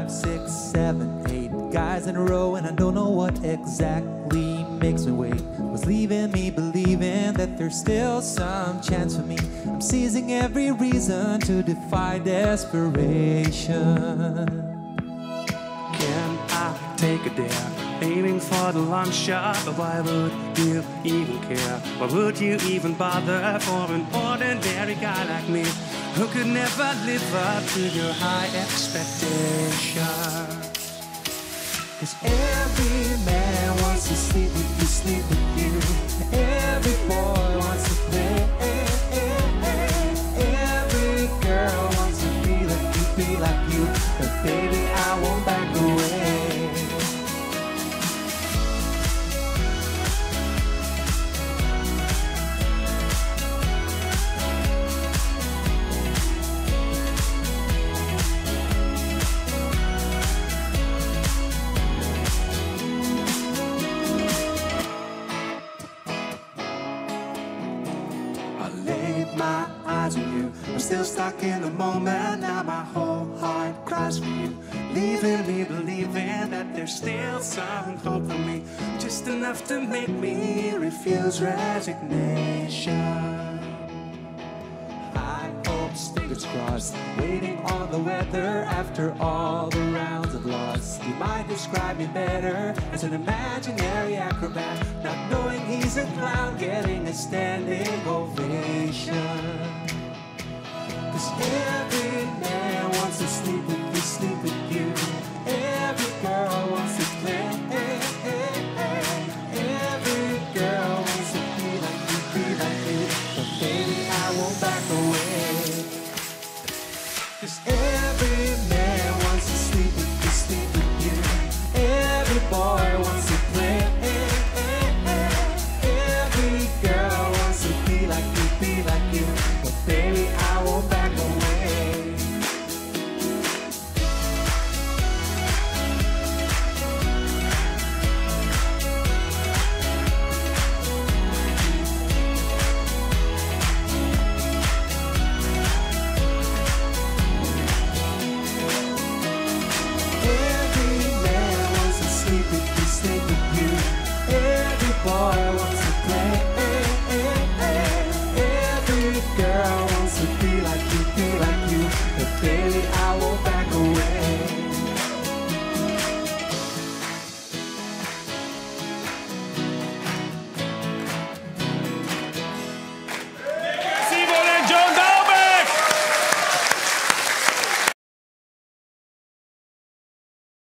5, 6, 7, 8 guys in a row, and I don't know what exactly makes me wait. Was leaving me believing that there's still some chance for me. I'm seizing every reason to defy desperation. Can I take a dare? Aiming for the long shot, but why would you even care? Why would you even bother for an ordinary guy like me who could never live up to your high expectations? 'Cause every man wants to sleep with you, sleep with you. Every boy wants to play. Every girl wants to be like you. But baby, I won't back away. My eyes on you, I'm still stuck in the moment. Now my whole heart cries for you, leaving me believing that there's still some hope for me, just enough to make me refuse resignation. High hopes, fingers crossed, waiting on the weather after all the rounds of loss. You might describe me better as an imaginary acrobat, not knowing he's a clown getting a standing ovation. 'Cause every man wants to sleep